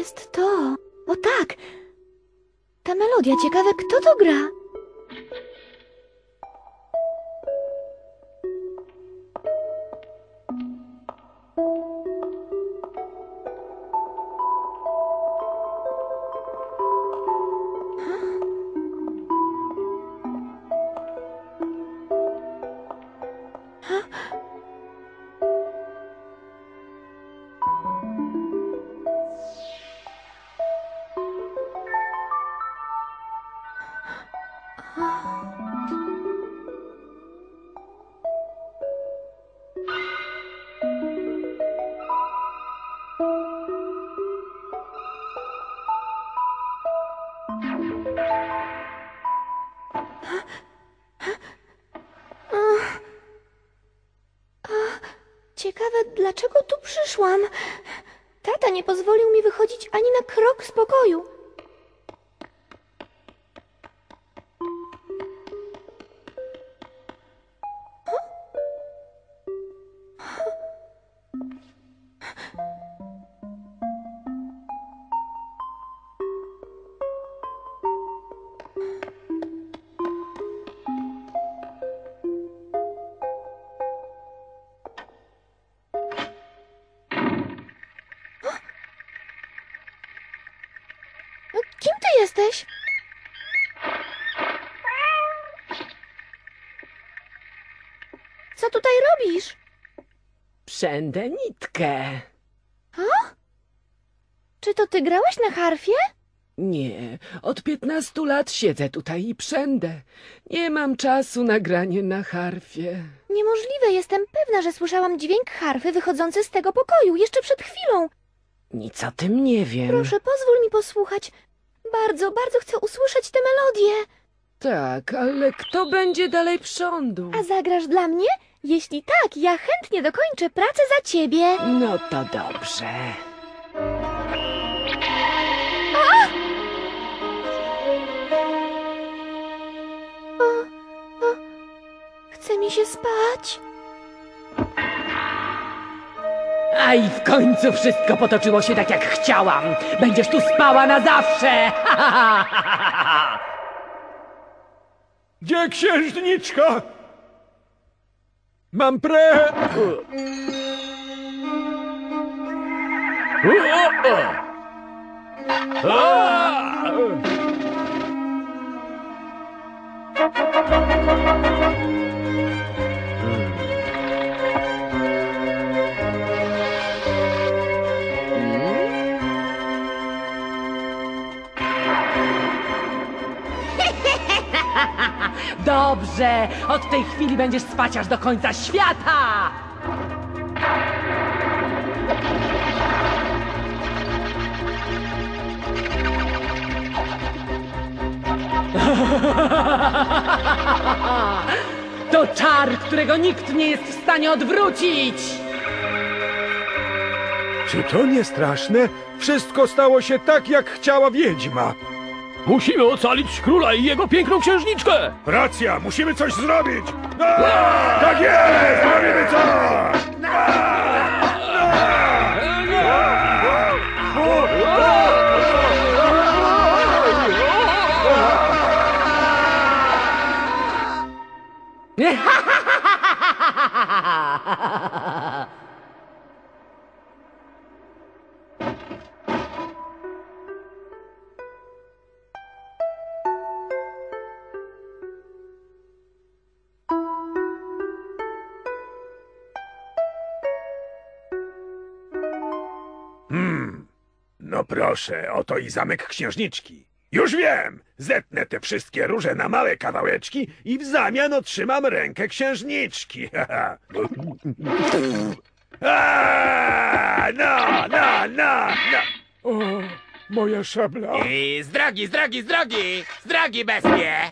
jest to? O tak! Ta melodia, ciekawe, kto to gra? Ciekawe, dlaczego tu przyszłam? Tata nie pozwolił mi wychodzić ani na krok z pokoju. Kim ty jesteś? Co tutaj robisz? Przędę nitkę. Czy to ty grałeś na harfie? Nie, od 15 lat siedzę tutaj i przędę. Nie mam czasu na granie na harfie. Niemożliwe, jestem pewna, że słyszałam dźwięk harfy wychodzący z tego pokoju jeszcze przed chwilą. Nic o tym nie wiem. Proszę, pozwól mi posłuchać. Bardzo, bardzo chcę usłyszeć tę melodię. Tak, ale kto będzie dalej prządu? A zagrasz dla mnie? Jeśli tak, ja chętnie dokończę pracę za ciebie. No to dobrze. Chce mi się spać. A i w końcu wszystko potoczyło się tak, jak chciałam. Będziesz tu spała na zawsze. Gdzie księżniczka? Mam pre... Dobrze, od tej chwili będziesz spać aż do końca świata. To czar, którego nikt nie jest w stanie odwrócić. Czy to nie straszne? Wszystko stało się tak, jak chciała wiedźma. Musimy ocalić króla i jego piękną księżniczkę! Racja, musimy coś zrobić! Tak jest! Robimy coś! No proszę, oto i zamek księżniczki. Już wiem! Zetnę te wszystkie róże na małe kawałeczki i w zamian otrzymam rękę księżniczki. No! O, moja szabla. I z drogi, z drogi, z drogi! Z drogi, bestie!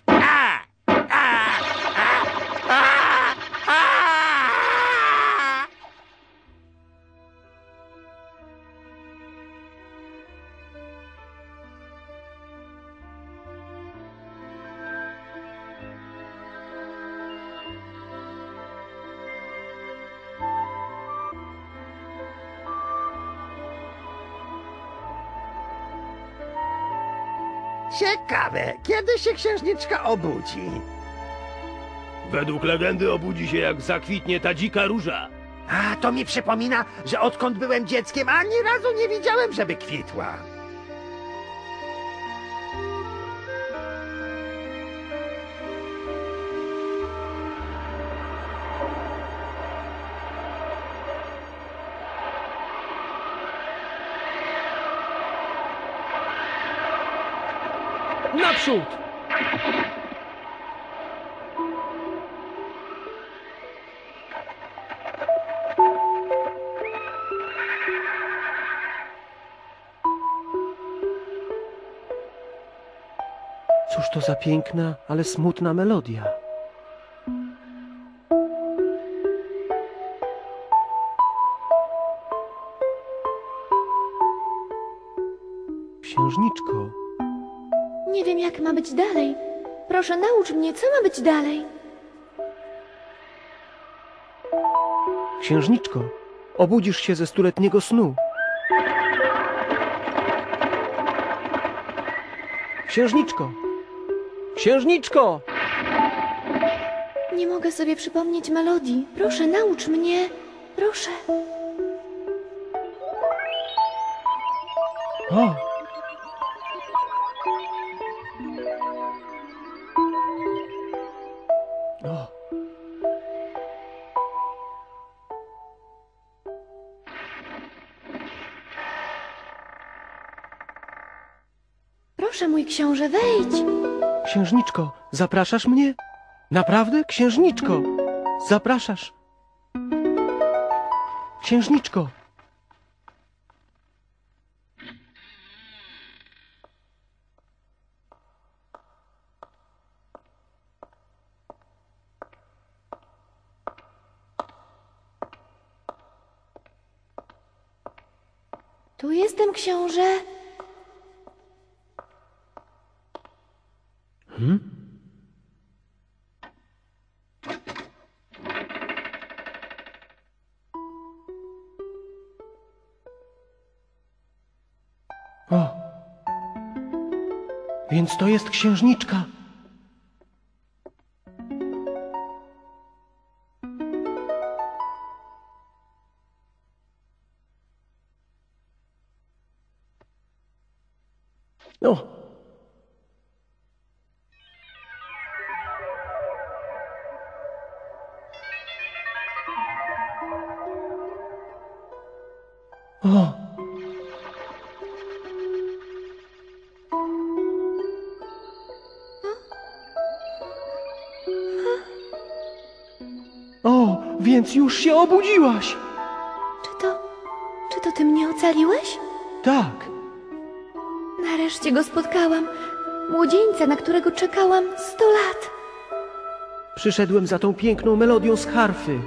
Ciekawe, kiedy się księżniczka obudzi? Według legendy obudzi się, jak zakwitnie ta dzika róża. A, to mi przypomina, że odkąd byłem dzieckiem, ani razu nie widziałem, żeby kwitła. Naprzód! Cóż to za piękna, ale smutna melodia. Księżniczko, Nie wiem, jak ma być dalej. Proszę, naucz mnie, co ma być dalej. księżniczko, obudzisz się ze stuletniego snu. Księżniczko! Księżniczko! Nie mogę sobie przypomnieć melodii. Proszę, naucz mnie. Proszę. O! O! Proszę, mój książę, wejdź. Księżniczko, zapraszasz mnie? Naprawdę? Księżniczko! Zapraszasz? Księżniczko! Tu jestem, książę. O! Więc to jest księżniczka. O! O! O, więc już się obudziłaś. Czy to ty mnie ocaliłeś? Tak, Nareszcie go spotkałam. Młodzieńca, na którego czekałam 100 lat. przyszedłem za tą piękną melodią z harfy.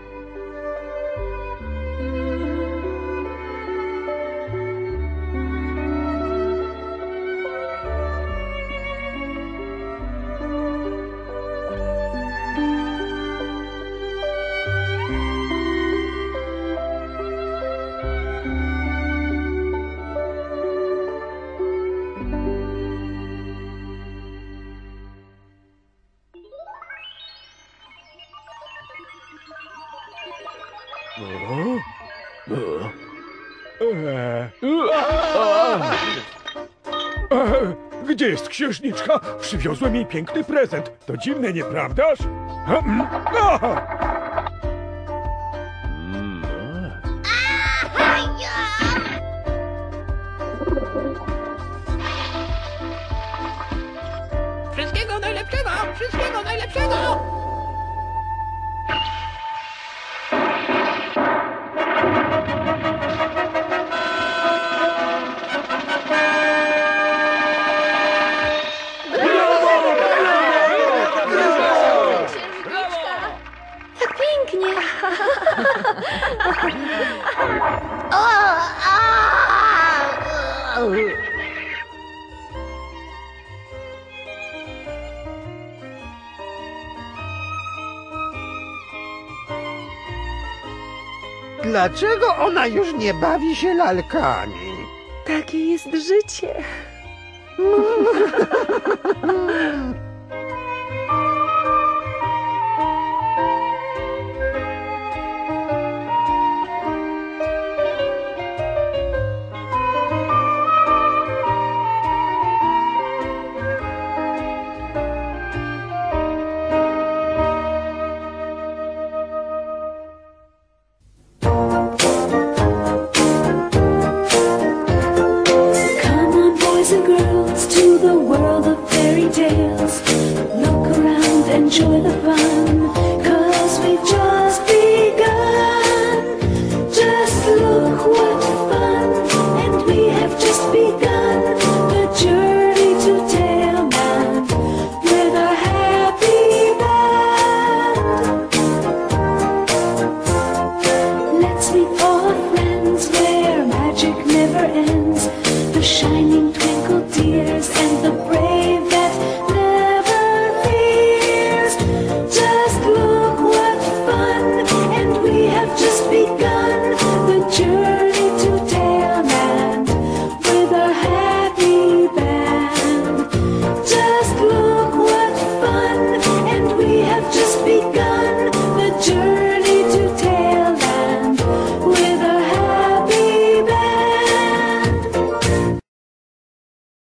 Gdzie jest księżniczka? Przywiozłem jej piękny prezent. To dziwne, nieprawdaż? Wszystkiego najlepszego! Wszystkiego najlepszego! Tak pięknie. Dlaczego ona już nie bawi się lalkami? Takie jest życie. Come on, boys and girls, to the world of fairy tales. Look around, enjoy the fun.